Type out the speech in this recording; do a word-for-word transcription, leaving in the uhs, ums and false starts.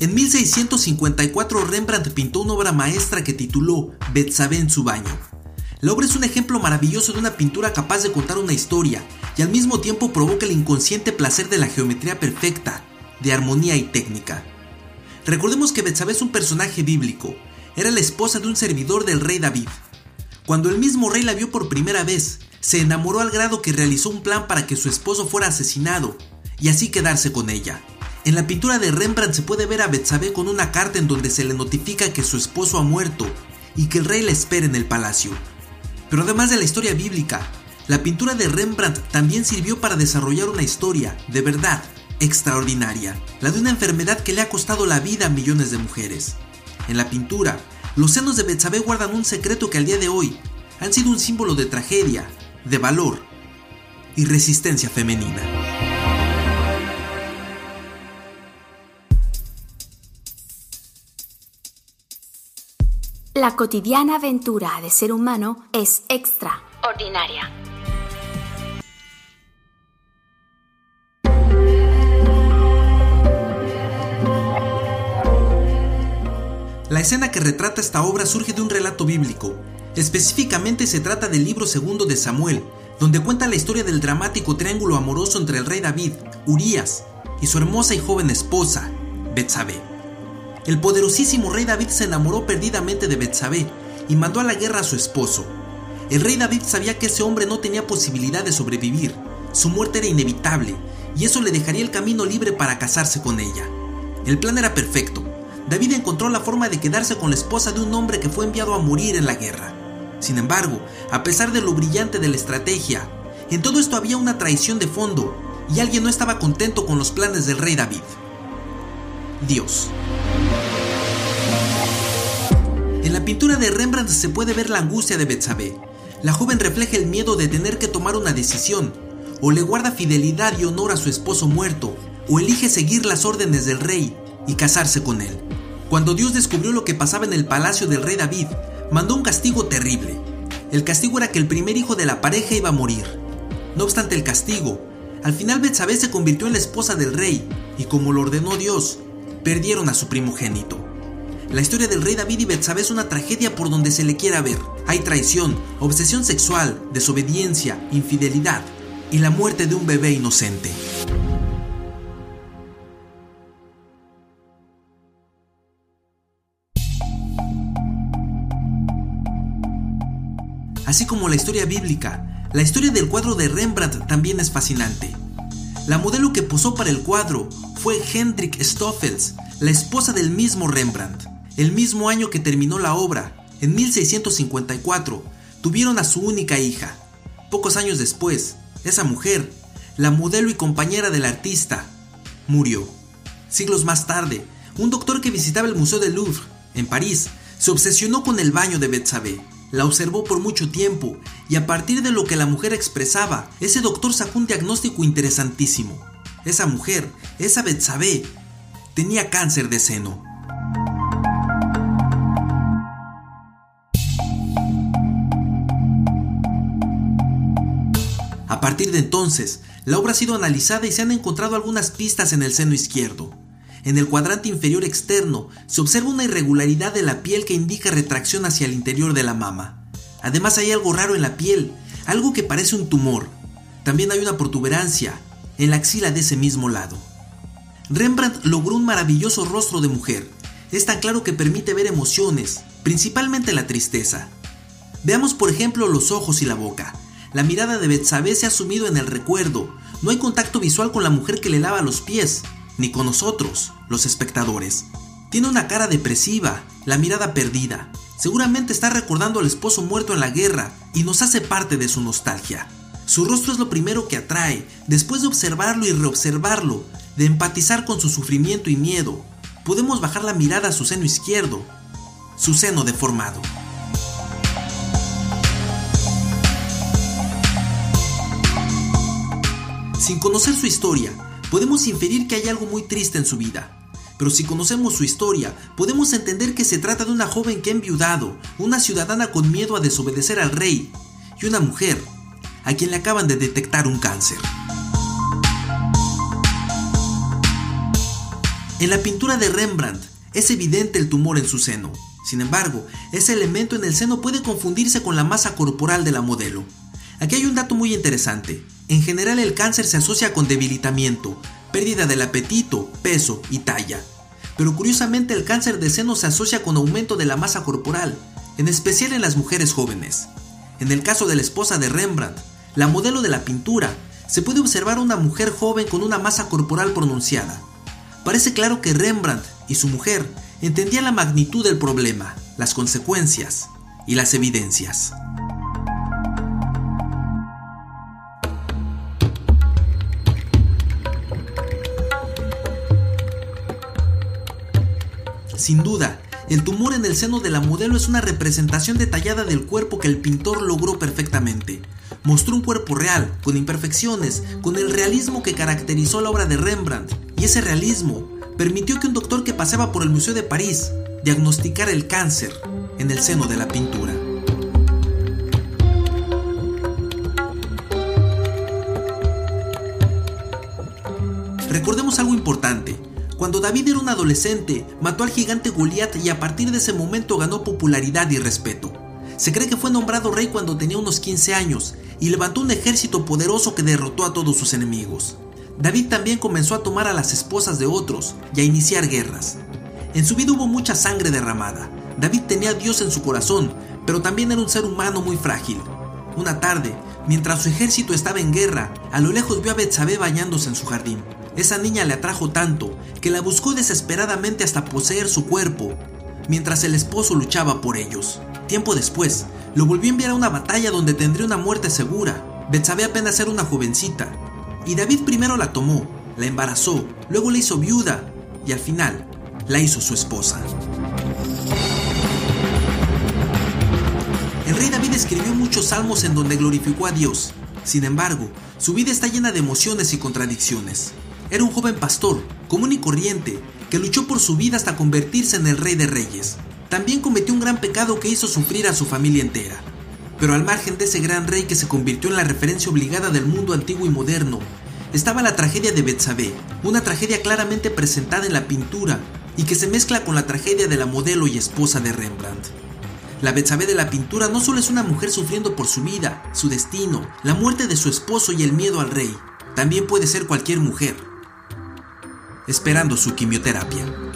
En mil seiscientos cincuenta y cuatro Rembrandt pintó una obra maestra que tituló Betsabé en su baño. La obra es un ejemplo maravilloso de una pintura capaz de contar una historia y al mismo tiempo provoca el inconsciente placer de la geometría perfecta, de armonía y técnica. Recordemos que Betsabé es un personaje bíblico, era la esposa de un servidor del rey David. Cuando el mismo rey la vio por primera vez, se enamoró al grado que realizó un plan para que su esposo fuera asesinado y así quedarse con ella. En la pintura de Rembrandt se puede ver a Betsabé con una carta en donde se le notifica que su esposo ha muerto y que el rey la espera en el palacio. Pero además de la historia bíblica, la pintura de Rembrandt también sirvió para desarrollar una historia, de verdad, extraordinaria, la de una enfermedad que le ha costado la vida a millones de mujeres. En la pintura, los senos de Betsabé guardan un secreto que al día de hoy han sido un símbolo de tragedia, de valor y resistencia femenina. La cotidiana aventura de ser humano es extraordinaria. La escena que retrata esta obra surge de un relato bíblico. Específicamente se trata del libro segundo de Samuel, donde cuenta la historia del dramático triángulo amoroso entre el rey David, Urías, y su hermosa y joven esposa, Betsabé. El poderosísimo rey David se enamoró perdidamente de Betsabé y mandó a la guerra a su esposo. El rey David sabía que ese hombre no tenía posibilidad de sobrevivir, su muerte era inevitable y eso le dejaría el camino libre para casarse con ella. El plan era perfecto. David encontró la forma de quedarse con la esposa de un hombre que fue enviado a morir en la guerra. Sin embargo, a pesar de lo brillante de la estrategia, en todo esto había una traición de fondo y alguien no estaba contento con los planes del rey David. Dios. En la pintura de Rembrandt se puede ver la angustia de Betsabé. La joven refleja el miedo de tener que tomar una decisión, o le guarda fidelidad y honor a su esposo muerto, o elige seguir las órdenes del rey y casarse con él. Cuando Dios descubrió lo que pasaba en el palacio del rey David, mandó un castigo terrible. El castigo era que el primer hijo de la pareja iba a morir. No obstante el castigo, al final Betsabé se convirtió en la esposa del rey, y como lo ordenó Dios, perdieron a su primogénito. La historia del rey David y Betsabé es una tragedia por donde se le quiera ver. Hay traición, obsesión sexual, desobediencia, infidelidad y la muerte de un bebé inocente. Así como la historia bíblica, la historia del cuadro de Rembrandt también es fascinante. La modelo que posó para el cuadro fue Hendrik Stoffels, la esposa del mismo Rembrandt. El mismo año que terminó la obra, en mil seiscientos cincuenta y cuatro, tuvieron a su única hija. Pocos años después, esa mujer, la modelo y compañera del artista, murió. Siglos más tarde, un doctor que visitaba el Museo del Louvre, en París, se obsesionó con el baño de Betsabé. La observó por mucho tiempo y a partir de lo que la mujer expresaba, ese doctor sacó un diagnóstico interesantísimo. Esa mujer, esa Betsabé, tenía cáncer de seno. A partir de entonces, la obra ha sido analizada y se han encontrado algunas pistas en el seno izquierdo. En el cuadrante inferior externo se observa una irregularidad de la piel que indica retracción hacia el interior de la mama. Además hay algo raro en la piel, algo que parece un tumor. También hay una protuberancia en la axila de ese mismo lado. Rembrandt logró un maravilloso rostro de mujer. Es tan claro que permite ver emociones, principalmente la tristeza. Veamos por ejemplo los ojos y la boca. La mirada de Betsabé se ha sumido en el recuerdo. No hay contacto visual con la mujer que le lava los pies, ni con nosotros, los espectadores. Tiene una cara depresiva, la mirada perdida. Seguramente está recordando al esposo muerto en la guerra y nos hace parte de su nostalgia. Su rostro es lo primero que atrae. Después de observarlo y reobservarlo, de empatizar con su sufrimiento y miedo, podemos bajar la mirada a su seno izquierdo, su seno deformado. Sin conocer su historia, podemos inferir que hay algo muy triste en su vida. Pero si conocemos su historia, podemos entender que se trata de una joven que ha enviudado, una ciudadana con miedo a desobedecer al rey, y una mujer a quien le acaban de detectar un cáncer. En la pintura de Rembrandt es evidente el tumor en su seno. Sin embargo, ese elemento en el seno puede confundirse con la masa corporal de la modelo. Aquí hay un dato muy interesante. En general, el cáncer se asocia con debilitamiento, pérdida del apetito, peso y talla. Pero curiosamente, el cáncer de seno se asocia con aumento de la masa corporal, en especial en las mujeres jóvenes. En el caso de la esposa de Rembrandt, la modelo de la pintura, se puede observar una mujer joven con una masa corporal pronunciada. Parece claro que Rembrandt y su mujer entendían la magnitud del problema, las consecuencias y las evidencias. Sin duda, el tumor en el seno de la modelo es una representación detallada del cuerpo que el pintor logró perfectamente. Mostró un cuerpo real, con imperfecciones, con el realismo que caracterizó la obra de Rembrandt, y ese realismo permitió que un doctor que paseaba por el Museo de París diagnosticara el cáncer en el seno de la pintura. Recordemos algo importante. Cuando David era un adolescente, mató al gigante Goliat y a partir de ese momento ganó popularidad y respeto. Se cree que fue nombrado rey cuando tenía unos quince años y levantó un ejército poderoso que derrotó a todos sus enemigos. David también comenzó a tomar a las esposas de otros y a iniciar guerras. En su vida hubo mucha sangre derramada. David tenía a Dios en su corazón, pero también era un ser humano muy frágil. Una tarde, mientras su ejército estaba en guerra, a lo lejos vio a Betsabé bañándose en su jardín. Esa niña le atrajo tanto que la buscó desesperadamente hasta poseer su cuerpo, mientras el esposo luchaba por ellos. Tiempo después, lo volvió a enviar a una batalla donde tendría una muerte segura. Betsabé apenas era una jovencita, y David primero la tomó, la embarazó, luego la hizo viuda, y al final, la hizo su esposa. El rey David escribió muchos salmos en donde glorificó a Dios. Sin embargo, su vida está llena de emociones y contradicciones. Era un joven pastor, común y corriente, que luchó por su vida hasta convertirse en el rey de reyes. También cometió un gran pecado que hizo sufrir a su familia entera. Pero al margen de ese gran rey que se convirtió en la referencia obligada del mundo antiguo y moderno, estaba la tragedia de Betsabé, una tragedia claramente presentada en la pintura y que se mezcla con la tragedia de la modelo y esposa de Rembrandt. La Betsabé de la pintura no solo es una mujer sufriendo por su vida, su destino, la muerte de su esposo y el miedo al rey, también puede ser cualquier mujer esperando su quimioterapia.